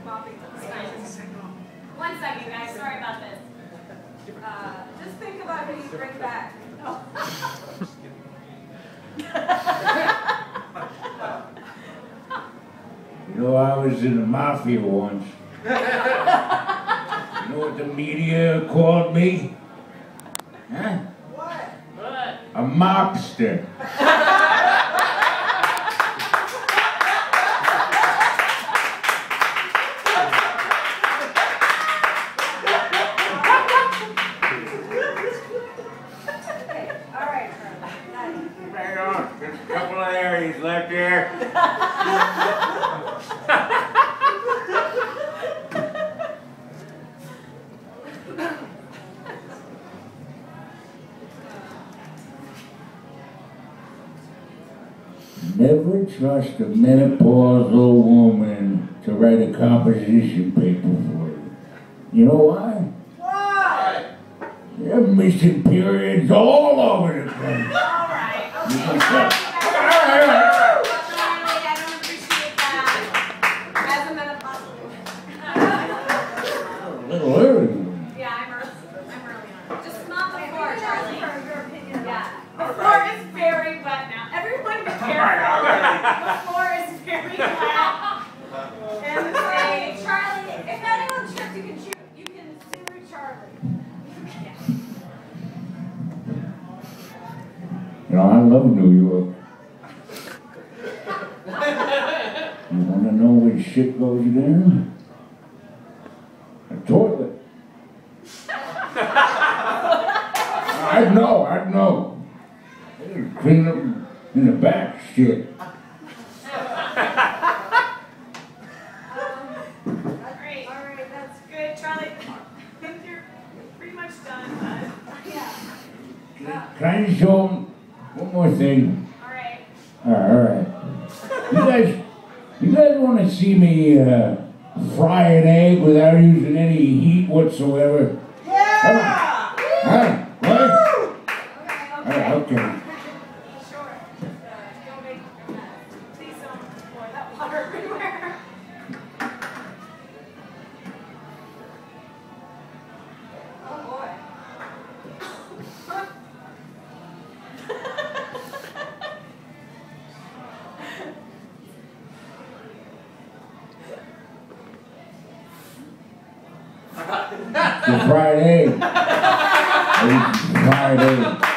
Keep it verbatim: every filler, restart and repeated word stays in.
One second, guys. Sorry about this. Uh, just think about who you bring back. Oh. You know, I was in the mafia once. You know what the media called me? Huh? What? What? A mobster. Hang on, there's a couple of areas left here. Never trust a menopausal woman to write a composition paper for you. You know why? Why? They're missing periods all over the place. All right. Okay. Okay. Charlie, I don't appreciate that. As a menopausal woman. A little early. Yeah, I'm early. I'm early on. Just not the floor, Charlie. For your opinion. Yeah. The floor is very wet now. Everyone be careful. The floor is very wet. And say, Charlie, if anyone trips, you can shoot. You can sue Charlie. Yeah. You know, I love New York. You want to know where shit goes down? A toilet. I know, I know. They just clean up in the back shit. Great. All right, that's good, Charlie. I think you're pretty much done, but yeah. Can I just show them one more thing? All right. All right, all right. You guys, you guys want to see me uh, fry an egg without using any heat whatsoever? Yeah! Come on. Huh? What? Okay, All okay. right, okay. Sure. Just, uh, don't make uh, please don't pour that water everywhere. Oh boy. The fried egg. Fried egg.